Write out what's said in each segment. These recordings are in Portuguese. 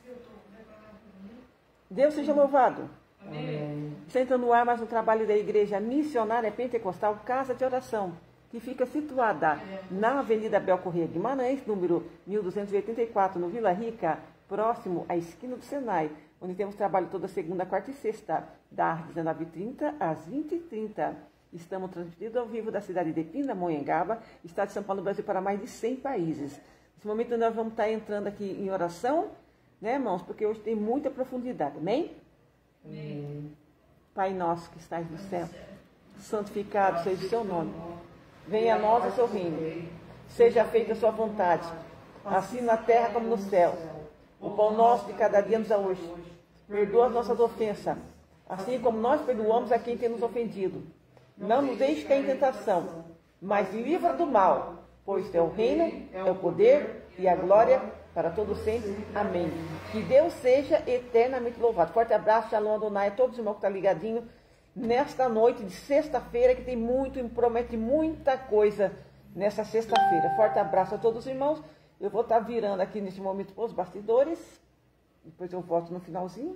Deus seja louvado. Amém. Está entrando no ar mais um trabalho da Igreja Missionária Pentecostal Casa de Oração, que fica situada na Avenida Bel Corrêa Guimarães, número 1284, no Vila Rica, próximo à esquina do Senai, onde temos trabalho toda segunda, quarta e sexta, das 19h30 às 20h30. Estamos transmitindo ao vivo da cidade de Pindamonhangaba, estado de São Paulo, Brasil, para mais de 100 países. Nesse momento nós vamos estar entrando aqui em oração, né, irmãos? Porque hoje tem muita profundidade, amém? Amém. Pai nosso que estás no céu, santificado seja o seu nome. Venha a nós o seu reino. Seja feita a sua vontade, assim na terra como no céu. O pão nosso de cada dia nos dá hoje. Perdoa as nossas ofensas, assim como nós perdoamos a quem tem nos ofendido. Não nos deixe cair em tentação, mas livra do mal, pois teu reino é o poder e a glória para todos sempre. Amém. Que Deus seja eternamente louvado. Forte abraço, Shalom Adonai, a todos os irmãos que estão ligadinhos nesta noite de sexta-feira, que tem muito e promete muita coisa nessa sexta-feira. Forte abraço a todos os irmãos. Eu vou estar virando aqui neste momento para os bastidores. Depois eu volto no finalzinho.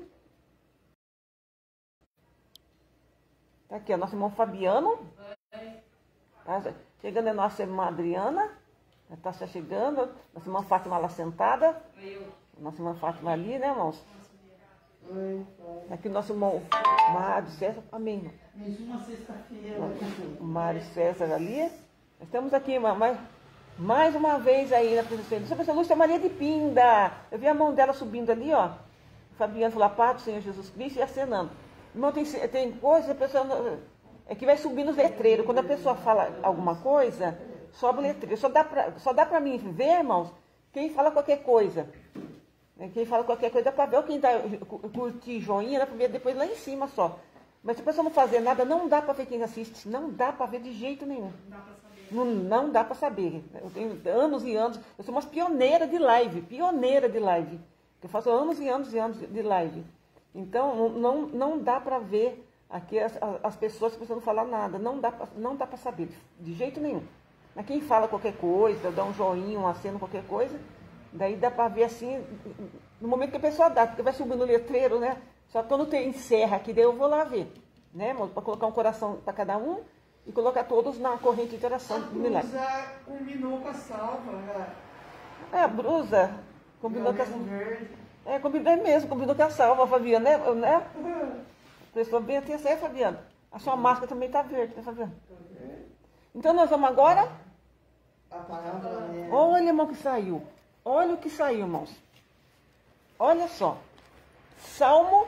Está aqui, ó, nosso irmão Fabiano. Tá chegando a nossa irmã Adriana. Está chegando. Nossa irmã Fátima lá sentada. Nossa irmã Fátima ali, né, irmãos? Aqui o nosso irmão Mário César. Amém, irmão. Mais uma sexta-feira. O Mário César ali. Nós estamos aqui, irmã, mais uma vez aí na presença de Deus. Lúcia Maria de Pinda. Eu vi a mão dela subindo ali, ó. Fabiano falou, paz do Senhor Jesus Cristo, e acenando. Irmão, tem coisa, a pessoa é que vai subindo os letreiros. Quando a pessoa fala alguma coisa, sobe o letreiro. Só dá pra mim ver, irmãos, quem fala qualquer coisa. Quem fala qualquer coisa dá pra ver. Ou quem curtir joinha, dá pra ver depois lá em cima só. Mas se a pessoa não fazer nada, não dá pra ver quem assiste. Não dá pra ver de jeito nenhum. Não dá pra saber. Eu tenho anos e anos. Eu sou uma pioneira de live. Eu faço anos e anos e anos de live. Então, não dá pra ver aqui as pessoas que precisam falar nada. Não dá pra saber, de jeito nenhum. Mas quem fala qualquer coisa, dá um joinha, um aceno, qualquer coisa, daí dá pra ver assim, no momento que a pessoa dá, porque vai subindo o letreiro, né? Só quando encerra aqui, daí eu vou lá ver, né, irmão? Pra colocar um coração pra cada um e colocar todos na corrente de oração do milagre. A blusa combinou com a salva, né? A blusa combinou com a salva. Combinou com a salva, Fabiana, né? Prestou bem atenção, Fabiana. A sua máscara também tá verde, né, Fabiana? Então nós vamos agora. A palavra é... Olha, irmão, que saiu. Olha o que saiu, irmãos. Olha só. Salmo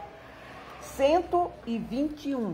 121.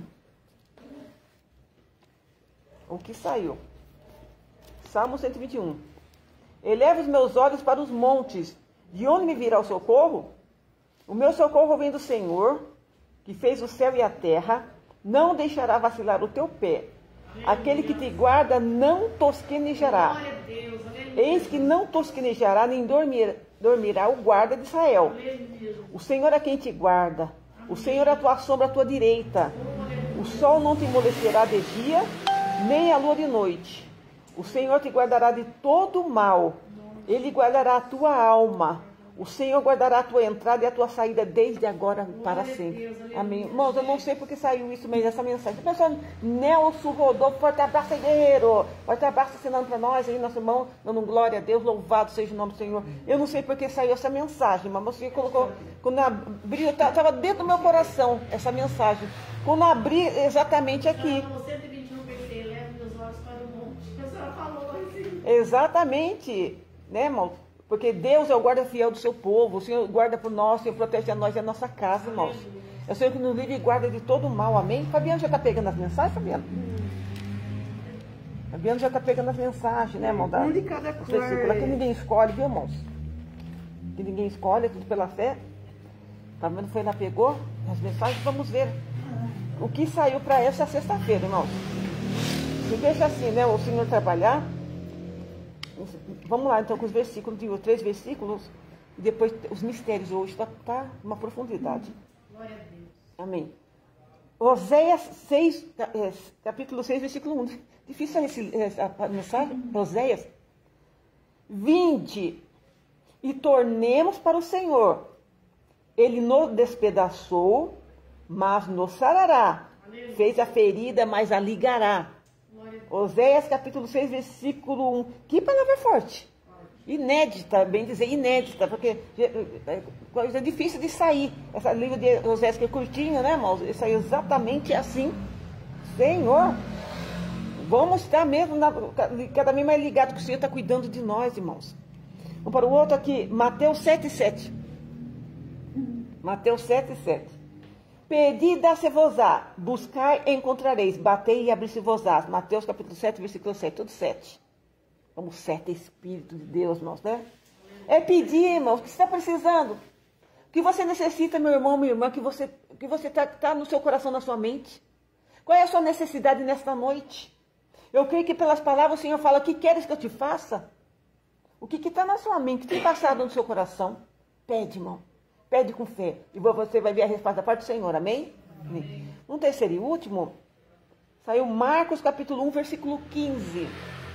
O que saiu? Salmo 121. Eleva os meus olhos para os montes. De onde me virá o socorro? O meu socorro vem do Senhor, que fez o céu e a terra. Não deixará vacilar o teu pé. Aquele que te guarda não tosquenejará. Eis que não tosquenejará, nem dormirá o guarda de Israel. O Senhor é quem te guarda. O Senhor é a tua sombra à tua direita. O sol não te amolecerá de dia, nem a lua de noite. O Senhor te guardará de todo o mal. Ele guardará a tua alma. O Senhor guardará a tua entrada e a tua saída desde agora para sempre. Amém. Irmãos, eu não sei porque saiu isso mesmo, essa mensagem. Pessoal, Nelson Rodolfo, forte abraço aí, guerreiro. Forte abraço assinando para nós aí, nosso irmão, dando glória a Deus, louvado seja o nome do Senhor. Eu não sei porque saiu essa mensagem, mas você colocou, quando abriu, estava dentro do meu coração essa mensagem. Quando abri, exatamente aqui. Exatamente, né, irmão? Porque Deus é o guarda fiel do seu povo. O Senhor guarda por nós, o Senhor protege a nós e a nossa casa, irmãos. É o Senhor que nos livra e guarda de todo o mal, amém? Fabiano já está pegando as mensagens, Fabiano? Fabiano já está pegando as mensagens, né, irmão? Um de cada cor. Aqui ninguém escolhe, viu, irmãos? Que ninguém escolhe, é tudo pela fé. Fabiano foi lá, pegou as mensagens, vamos ver o que saiu para essa sexta-feira, irmãos. Se deixa assim, né, o Senhor trabalhar. Vamos lá, então, com os versículos, digo, 3 versículos, e depois os mistérios hoje, tá uma profundidade. Glória a Deus. Amém. Oséias 6, capítulo 6, versículo 1. Difícil a mensagem. Oséias. Vinde e tornemos para o Senhor Ele nos despedaçou, mas nos sarará. Fez a ferida, mas a ligará. Oséias capítulo 6, versículo 1. Que palavra forte. Inédita, bem dizer inédita, porque é coisa difícil de sair. Essa livro de Oséias que é curtinho, né, irmãos? Ele saiu exatamente assim. Senhor, vamos estar mesmo cada vez mais ligado que o Senhor está cuidando de nós, irmãos. Vamos para o outro aqui, Mateus 7,7. Mateus 7,7. Pedi, dá-se-vos-á, buscai e encontrareis, batei e abri-se-vos-á. Mateus capítulo 7, versículo 7, tudo 7. Vamos, 7 Espírito de Deus, irmãos, né? É pedir, irmãos, o que você está precisando. O que você necessita, meu irmão, minha irmã, que você está no seu coração, na sua mente. Qual é a sua necessidade nesta noite? Eu creio que pelas palavras o Senhor fala, o que queres que eu te faça? O que está na sua mente, o que tem passado no seu coração? Pede, irmão. Pede com fé. E você vai ver a resposta da parte do Senhor, amém? Amém. Um terceiro e último, saiu Marcos capítulo 1, versículo 15.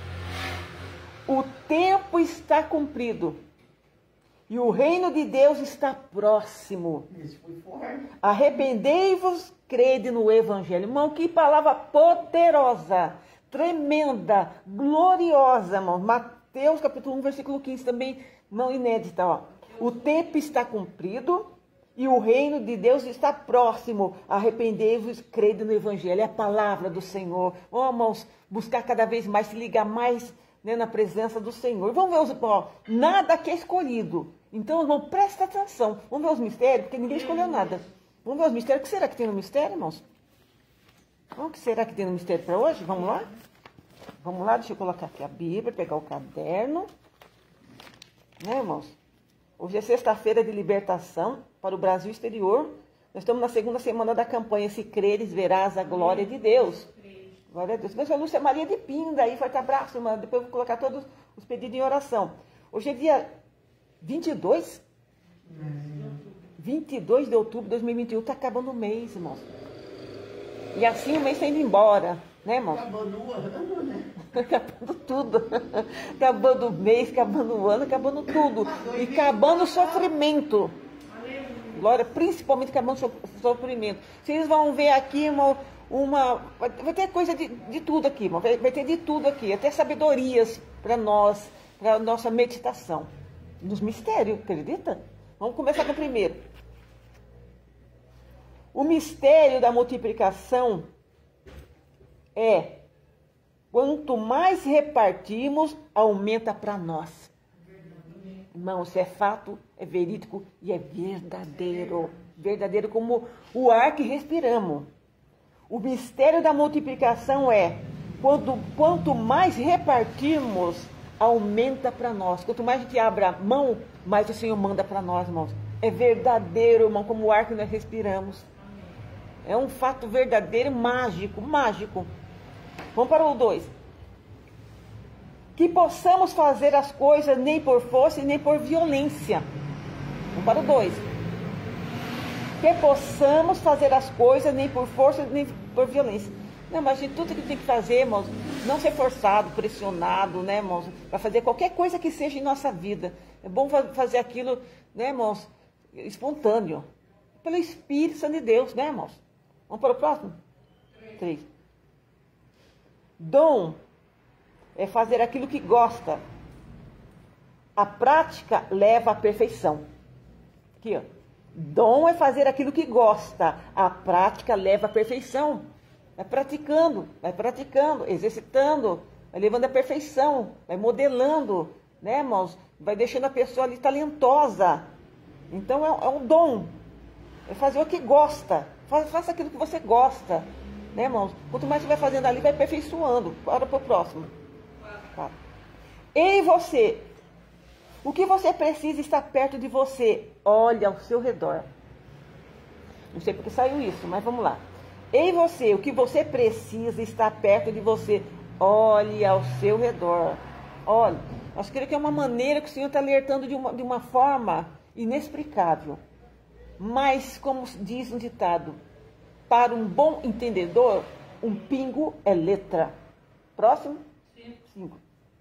O tempo está cumprido e o reino de Deus está próximo. Arrependei-vos, crede no Evangelho. Irmão, que palavra poderosa, tremenda, gloriosa, irmão. Mateus capítulo 1, versículo 15, também não inédita, ó. O tempo está cumprido e o reino de Deus está próximo. Arrependei-vos, crede no Evangelho. É a palavra do Senhor. Vamos buscar cada vez mais, se ligar mais, né, na presença do Senhor. Vamos ver nada que é escolhido. Então, irmão, presta atenção. Vamos ver os mistérios, porque ninguém escolheu nada. Vamos ver os mistérios. O que será que tem no mistério, irmãos? O que será que tem no mistério para hoje? Vamos lá? Vamos lá, deixa eu colocar aqui a Bíblia, pegar o caderno. Né, irmãos? Hoje é sexta-feira de libertação para o Brasil exterior. Nós estamos na segunda semana da campanha Se Creres, Verás a Glória de Deus. Glória a Deus. Mas a Lúcia Maria de Pinda, aí forte abraço, irmã. Depois eu vou colocar todos os pedidos em oração. Hoje é dia 22? 22 de outubro de 2021. Está acabando o mês, irmãos. E assim o mês está indo embora, né, irmãos? Acabando o ano, né? Acabando tudo. Acabando o mês, acabando o ano, acabando tudo. E acabando o sofrimento. Glória, principalmente acabando o sofrimento. Vocês vão ver aqui vai ter coisa de tudo aqui, irmão. Vai ter de tudo aqui. Até sabedorias para nós, para a nossa meditação. Nos mistérios, acredita? Vamos começar com o primeiro. O mistério da multiplicação é: quanto mais repartimos, aumenta para nós. Irmão, isso é fato, é verídico e é verdadeiro. Verdadeiro como o ar que respiramos. O mistério da multiplicação é: quanto mais repartirmos, aumenta para nós. Quanto mais a gente abre a mão, mais o Senhor manda para nós, irmãos. É verdadeiro, irmão, como o ar que nós respiramos. É um fato verdadeiro, mágico, mágico. Vamos para o 2. Que possamos fazer as coisas nem por força e nem por violência. Vamos para o 2. Que possamos fazer as coisas nem por força nem por violência. Não, mas gente, tudo que tem que fazer, irmãos, não ser forçado, pressionado, né, irmãos, para fazer qualquer coisa que seja em nossa vida. É bom fazer aquilo, né, irmãos, espontâneo. Pelo Espírito Santo de Deus, né, irmãos? Vamos para o próximo? 3. Dom é fazer aquilo que gosta. A prática leva à perfeição. Aqui, ó. Dom é fazer aquilo que gosta. A prática leva à perfeição. Vai praticando, exercitando, vai levando à perfeição, vai modelando, né, irmãos? Vai deixando a pessoa ali talentosa. Então é um dom. É fazer o que gosta. Faça aquilo que você gosta. Né, irmãos? Quanto mais você vai fazendo ali, vai aperfeiçoando. Bora para o próximo. 4. Ei, você! O que você precisa está perto de você. Olha ao seu redor. Não sei porque saiu isso, mas vamos lá. Ei, você! O que você precisa está perto de você. Olhe ao seu redor. Olha, acho que é uma maneira que o Senhor está alertando de uma forma inexplicável. Mas, como diz um ditado, para um bom entendedor, um pingo é letra. Próximo? 5.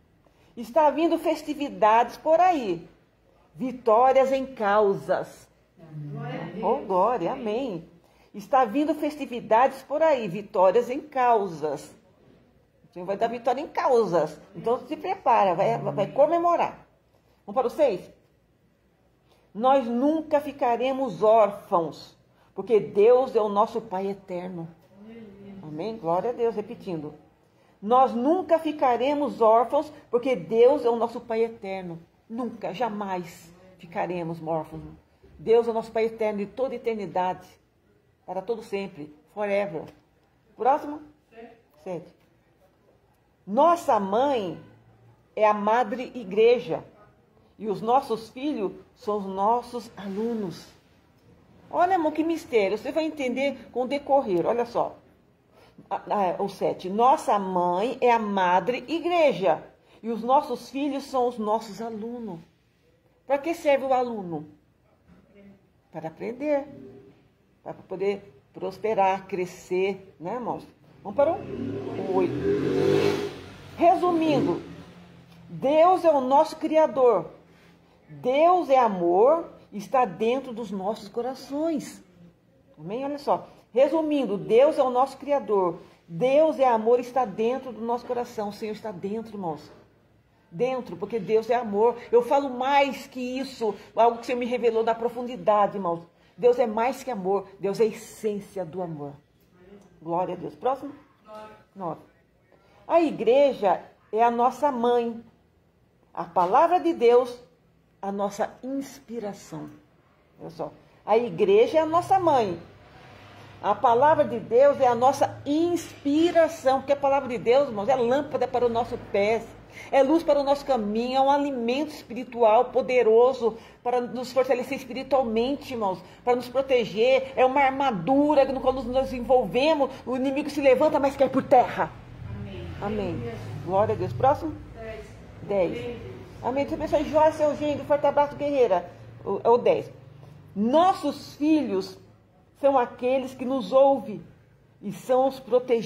Está vindo festividades por aí. Vitórias em causas. Oh, glória, amém. Está vindo festividades por aí, vitórias em causas. O Senhor vai dar vitória em causas. Então se prepara, vai comemorar. Vamos para o 6? Nós nunca ficaremos órfãos, porque Deus é o nosso Pai eterno. Amém? Glória a Deus, repetindo. Nós nunca ficaremos órfãos, porque Deus é o nosso Pai eterno. Nunca, jamais ficaremos órfãos. Deus é o nosso Pai eterno de toda eternidade, para todo sempre, forever. Próximo? 7. Nossa mãe é a madre igreja, e os nossos filhos são os nossos alunos. Olha, irmão, que mistério. Você vai entender com o decorrer. Olha só. O 7. Nossa mãe é a madre igreja. E os nossos filhos são os nossos alunos. Para que serve o aluno? Para aprender. Para poder prosperar, crescer. Né, irmãos? Vamos para o 8. Resumindo. Deus é o nosso Criador. Deus é amor e está dentro dos nossos corações. Amém? Olha só. Resumindo, Deus é o nosso Criador. Deus é amor e está dentro do nosso coração. O Senhor está dentro, irmãos. Dentro, porque Deus é amor. Eu falo mais que isso, algo que o Senhor me revelou na profundidade, irmãos. Deus é mais que amor. Deus é a essência do amor. Glória a Deus. Próximo? 9. A igreja é a nossa mãe. A palavra de Deus, a nossa inspiração. Olha só. A igreja é a nossa mãe. A palavra de Deus é a nossa inspiração. Porque a palavra de Deus, irmãos, é lâmpada para o nosso pé. É luz para o nosso caminho. É um alimento espiritual poderoso para nos fortalecer espiritualmente, irmãos. Para nos proteger. É uma armadura no qual nos envolvemos. O inimigo se levanta, mas cai por terra. Amém. Glória a Deus. Próximo? 10. Amém. Você pensa, Joyce, Eugênio, forte abraço, guerreira. É o 10. Nossos filhos são aqueles que nos ouvem e são os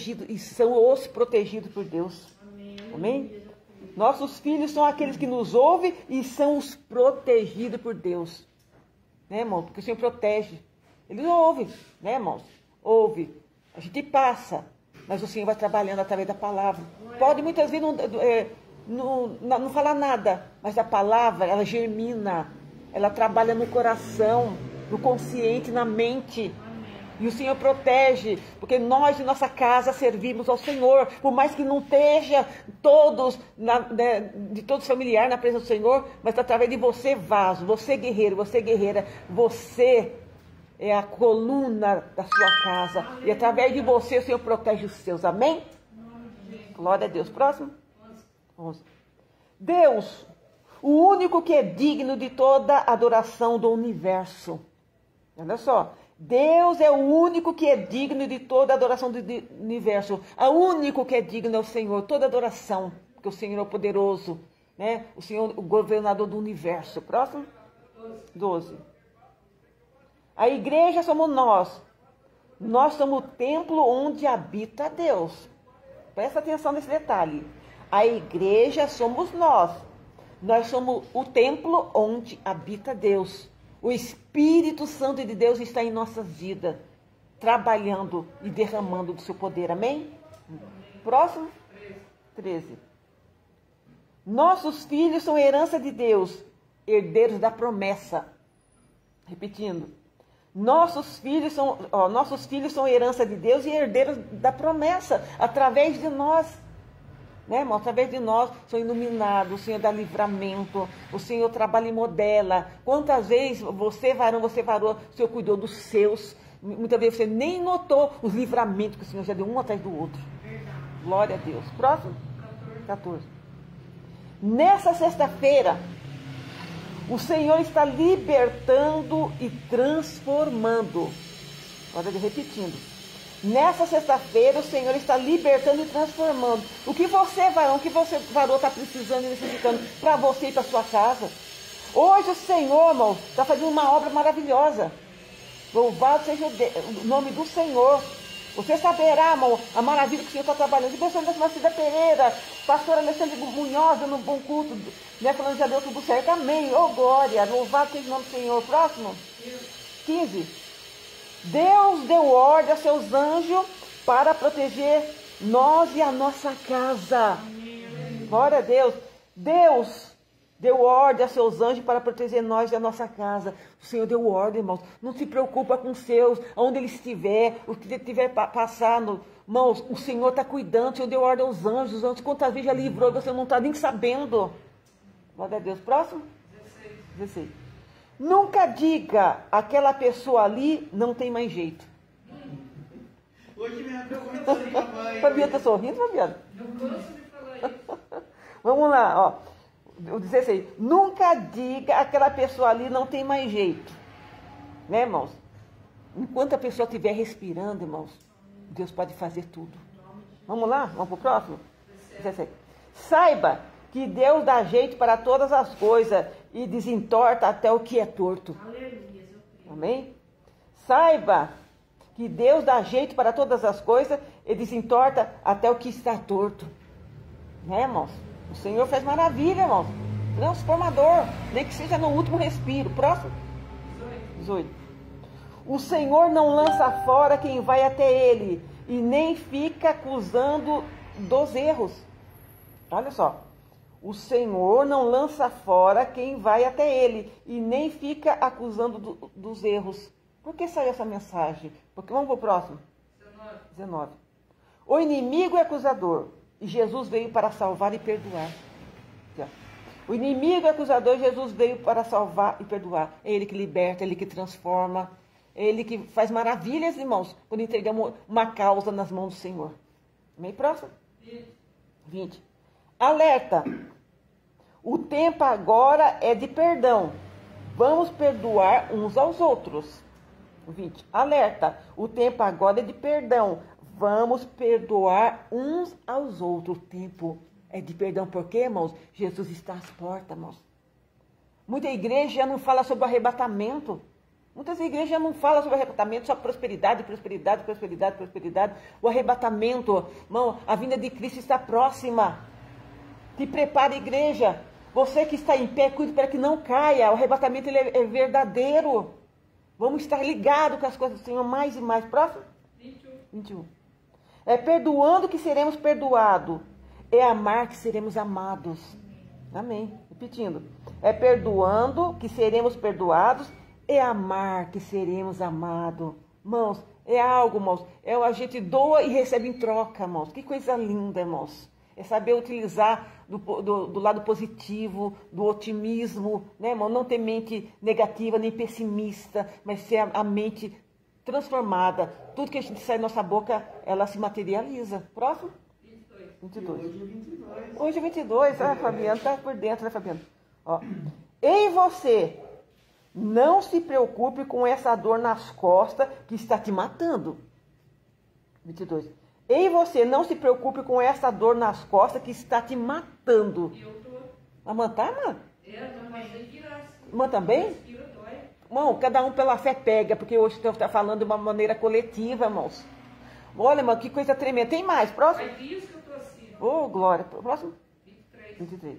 protegidos por Deus. Amém? Nossos filhos são aqueles que nos ouvem e são os protegidos por Deus. Né, irmão? Porque o Senhor protege. Ele ouve, né, irmãos? Ouve. A gente passa, mas o Senhor vai trabalhando através da palavra. Pode muitas vezes não falar nada, mas a palavra, ela germina. Ela trabalha no coração, no consciente, na mente. E o Senhor protege, porque nós de nossa casa servimos ao Senhor. Por mais que não esteja todos, de todos familiares na presença do Senhor, mas através de você, vaso, você guerreiro, você guerreira, você é a coluna da sua casa. E através de você o Senhor protege os seus. Amém? Glória a Deus. Próximo? 11. Deus, o único que é digno de toda adoração do universo. Olha só. Deus é o único que é digno de toda adoração do universo. O único que é digno é o Senhor. Toda adoração. Porque o Senhor é o poderoso. Né? O Senhor, o governador do universo. Próximo? 12. A igreja somos nós. Nós somos o templo onde habita Deus. Presta atenção nesse detalhe. A igreja somos nós. Nós somos o templo onde habita Deus. O Espírito Santo de Deus está em nossas vidas, trabalhando e derramando do seu poder. Amém? Próximo? 13. Nossos filhos são herança de Deus, herdeiros da promessa. Repetindo. Nossos filhos são herança de Deus e herdeiros da promessa, através de nós. Né, irmão? Através de nós são iluminados, o Senhor dá livramento, o Senhor trabalha e modela. Quantas vezes você, varão, o Senhor cuidou dos seus, muitas vezes você nem notou os livramentos que o Senhor já deu um atrás do outro. Verdade. Glória a Deus. Próximo? 14. Nessa sexta-feira, o Senhor está libertando e transformando. Olha ele repetindo. Nessa sexta-feira, o Senhor está libertando e transformando. O que você, varão, está precisando e necessitando para você e para sua casa. Hoje o Senhor, irmão, está fazendo uma obra maravilhosa. Louvado seja o nome do Senhor. Você saberá, irmão, a maravilha que o Senhor está trabalhando. E pessoas da Cida Pereira, pastor Alexandre Munhoz, no bom culto, né, falando já deu tudo certo. Amém. Oh, glória. Louvado seja o nome do Senhor. Próximo? 15. Deus deu ordem a seus anjos para proteger nós e a nossa casa. Glória a Deus. Deus deu ordem a seus anjos para proteger nós e a nossa casa. O Senhor deu ordem, irmãos. Não se preocupa com os seus, onde ele estiver, o que estiver passando. Irmãos, o Senhor está cuidando. O Senhor deu ordem aos anjos. Quantas vezes já livrou e você não está nem sabendo. Glória a Deus. Próximo? 16. Nunca diga, aquela pessoa ali não tem mais jeito. Hoje mesmo eu comentei com a mãe. Fabiana está sorrindo, Fabiana? Não canso de falar isso. Vamos lá, ó. O 16. Nunca diga, aquela pessoa ali não tem mais jeito. Né, irmãos? Enquanto a pessoa estiver respirando, irmãos, Deus pode fazer tudo. Vamos lá? Vamos para o próximo? 17. Saiba que Deus dá jeito para todas as coisas e desentorta até o que é torto. Aleluia. Amém? Saiba que Deus dá jeito para todas as coisas e desentorta até o que está torto. Né, irmãos? O Senhor faz maravilha, irmãos. Transformador. Nem que seja no último respiro. Próximo? 18. O Senhor não lança fora quem vai até Ele e nem fica acusando dos erros. Olha só. O Senhor não lança fora quem vai até Ele e nem fica acusando dos erros. Por que saiu essa mensagem? Porque vamos para o próximo. 19. O inimigo é acusador e Jesus veio para salvar e perdoar. O inimigo é acusador e Jesus veio para salvar e perdoar. É Ele que liberta, é Ele que transforma. É Ele que faz maravilhas, irmãos, quando entregamos uma causa nas mãos do Senhor. Amém? Próximo? 20. Alerta. O tempo agora é de perdão. Vamos perdoar uns aos outros. 20. Alerta. O tempo agora é de perdão. Vamos perdoar uns aos outros. O tempo é de perdão. Por quê, irmãos? Jesus está às portas, irmãos. Muita igreja já não fala sobre o arrebatamento. Muitas igrejas já não falam sobre arrebatamento, só prosperidade, prosperidade, prosperidade, prosperidade. O arrebatamento, irmão, a vinda de Cristo está próxima. Te prepare, igreja. Você que está em pé, cuide para que não caia. O arrebatamento ele é verdadeiro. Vamos estar ligados com as coisas do Senhor mais e mais. Próximo? 21. É perdoando que seremos perdoados. É amar que seremos amados. Amém. Repetindo. É perdoando que seremos perdoados. É amar que seremos amados. Irmãos, é algo, irmãos. A gente doa e recebe em troca, irmãos. Que coisa linda, irmãos. É saber utilizar do lado positivo, do otimismo, né, irmão? Não ter mente negativa nem pessimista, mas ser a mente transformada. Tudo que a gente sai da nossa boca, ela se materializa. Próximo? 22. Hoje é 22. Hoje é 22. Ah, Fabiana está por dentro, né, Fabiana? Ó. Ei, você, não se preocupe com essa dor nas costas que está te matando. 22. Ei, você, não se preocupe com essa dor nas costas que está te matando. Eu tô. A mãe tá, mãe? Mas aí virasse. Mãe também? Respira, dói. Irmão, cada um pela fé pega, porque hoje está falando de uma maneira coletiva, irmãos. Olha, irmão, que coisa tremenda. Tem mais? Próximo? Faz dias que eu tô assim. Ô, glória. Próximo? 23. 23.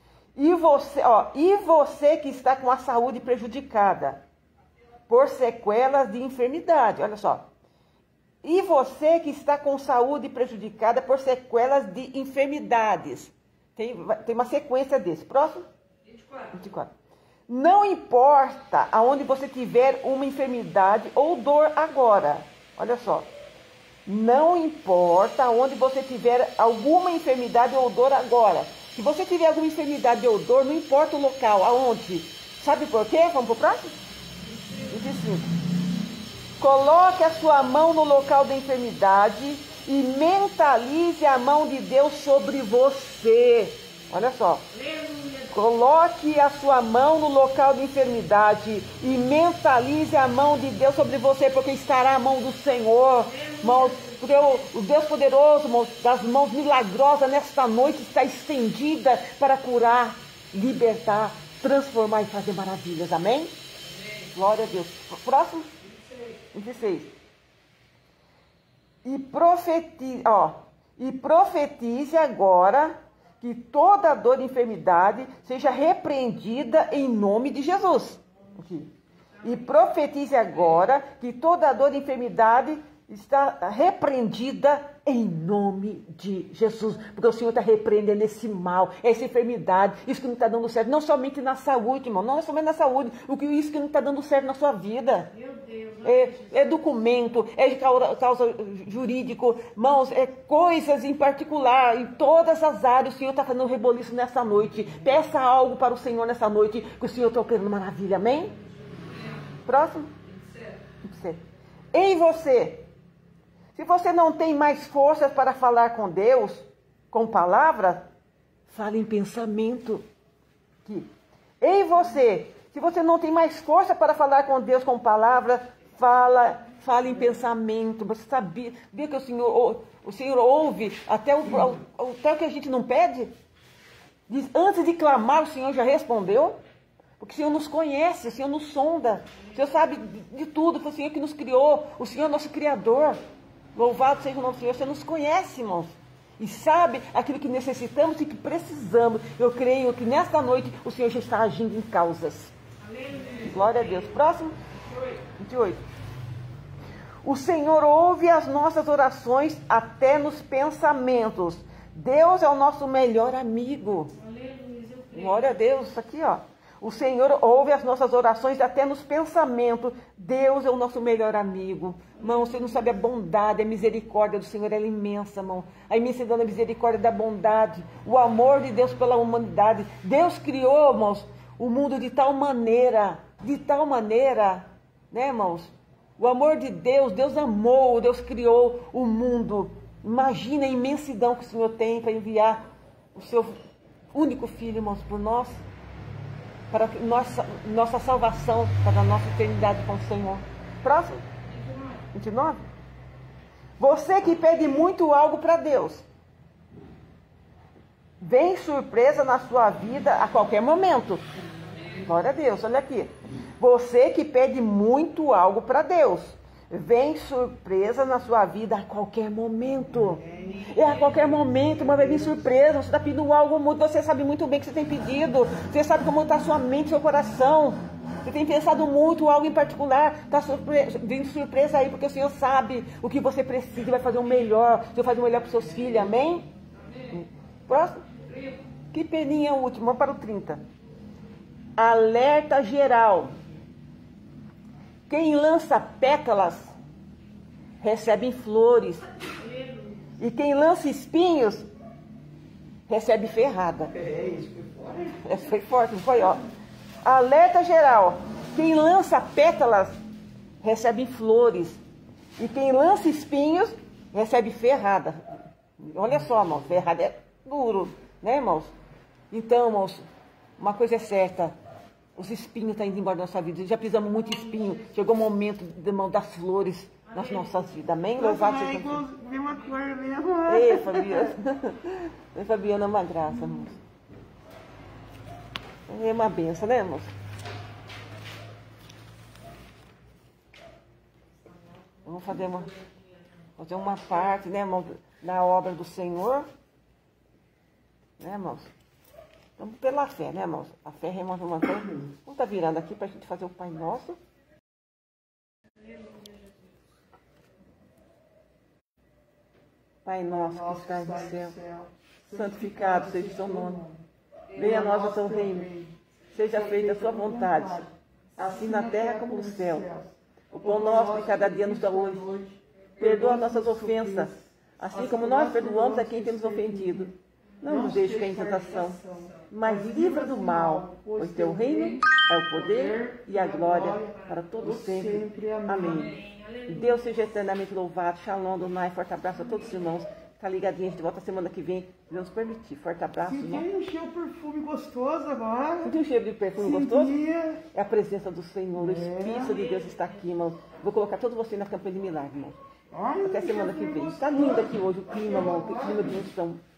E você que está com a saúde prejudicada por sequelas de enfermidade. Olha só. E você que está com saúde prejudicada por sequelas de enfermidades. Tem uma sequência desse. Próximo? 24. Não importa aonde você tiver uma enfermidade ou dor agora. Olha só. Não importa aonde você tiver alguma enfermidade ou dor agora. Se você tiver alguma enfermidade ou dor, não importa o local, aonde. Sabe por quê? Vamos para o próximo? 25. Coloque a sua mão no local da enfermidade e mentalize a mão de Deus sobre você. Olha só. Coloque a sua mão no local de enfermidade e mentalize a mão de Deus sobre você, porque estará a mão do Senhor, irmãos, porque o Deus poderoso, irmãos, das mãos milagrosas nesta noite está estendida para curar, libertar, transformar e fazer maravilhas. Amém? Glória a Deus. Próximo? 26. E profetize agora que toda dor e enfermidade seja repreendida em nome de Jesus. Aqui. E profetize agora que toda dor e enfermidade está repreendida em nome de Jesus. Porque o Senhor está repreendendo esse mal, essa enfermidade, isso que não está dando certo. Não somente na saúde, irmão, não é somente na saúde. Isso que não está dando certo na sua vida. Meu Deus. É documento, é de causa jurídico, irmãos, é coisas em particular, em todas as áreas. O Senhor está fazendo um reboliço nessa noite. Peça algo para o Senhor nessa noite, que o Senhor está operando maravilha, amém? Próximo. Em você. Se você não tem mais forças para falar com Deus, com palavras, fale em pensamento. Aqui. Em você. Se você não tem mais força para falar com Deus com palavras, fale em pensamento. Você sabia que o Senhor ouve até o que a gente não pede? Diz, antes de clamar, o Senhor já respondeu. Porque o Senhor nos conhece, o Senhor nos sonda. O Senhor sabe de tudo, foi o Senhor que nos criou. O Senhor é nosso Criador. Louvado seja o nome do Senhor. O Senhor nos conhece, irmãos. E sabe aquilo que necessitamos e que precisamos. Eu creio que nesta noite o Senhor já está agindo em causas. Glória a Deus. Próximo. 28. O Senhor ouve as nossas orações até nos pensamentos. Deus é o nosso melhor amigo. Glória a Deus. Isso aqui, ó. O Senhor ouve as nossas orações até nos pensamentos. Deus é o nosso melhor amigo. Irmão, você não sabe a bondade, a misericórdia do Senhor, ela é imensa, irmão. A imensidão da misericórdia da bondade, o amor de Deus pela humanidade. Deus criou, irmãos, o mundo de tal maneira, né, irmãos? O amor de Deus, Deus amou, Deus criou o mundo. Imagina a imensidão que o Senhor tem para enviar o seu único filho, irmãos, por nós. Para nossa salvação, para a nossa eternidade com o Senhor. Próximo. 29. Você que pede muito algo para Deus. Vem surpresa na sua vida a qualquer momento. Glória a Deus, olha aqui. Você que pede muito algo para Deus. Vem surpresa na sua vida a qualquer momento. É a qualquer momento, mas vai vir surpresa. Você está pedindo algo muito, você sabe muito bem o que você tem pedido. Você sabe como está sua mente, seu coração. Você tem pensado muito algo em particular. Está vindo surpresa aí, porque o Senhor sabe o que você precisa e vai fazer o melhor. O Senhor faz o melhor para os seus filhos, amém? Próximo. Que peninha é o último? Vamos para o 30. Alerta geral. Quem lança pétalas, recebe flores. E quem lança espinhos, recebe ferrada. Essa foi forte, não foi? Ó. Alerta geral. Quem lança pétalas, recebe flores. E quem lança espinhos, recebe ferrada. Olha só, irmãos, ferrada é duro, né, irmãos? Então, irmãos, uma coisa é certa. Os espinhos estão indo embora da nossa vida. Já pisamos muito espinho. Chegou o momento de mão das flores nas nossas vidas. Amém? Louvado seja Deus. Vem uma cor mesmo. Ei, Fabiana. Ei, Fabiana, é uma graça, irmãos. É uma benção, né, irmãos? Vamos fazer uma parte, né, irmãos, da obra do Senhor. Né, irmãos? Estamos pela fé, né, irmãos? A fé remove uma fé. Vamos estar virando aqui para a gente fazer o Pai Nosso. Pai nosso que estás no céu, santificado seja o seu nome. Venha a nós o teu reino. Seja feita a sua vontade, assim na terra como no céu. O pão nosso de cada dia nos dá hoje. Perdoa nossas ofensas, assim como nós perdoamos a quem temos ofendido. Não nos deixe cair em tentação, mas livra do mal, pois teu reino é o poder e a glória para todos sempre. Amém. Deus seja eternamente louvado. Shalom, Donai. Forte abraço a todos os irmãos. Tá ligadinho, a gente volta semana que vem. Deus permitir. Forte abraço. Senti um cheiro de perfume gostoso agora. Sentiu um cheiro de perfume gostoso? É a presença do Senhor. O Espírito de Deus está aqui, irmão. Vou colocar todos vocês na campanha de milagre, irmão. Até semana que vem. Está lindo aqui hoje o clima, irmão. O clima de unção.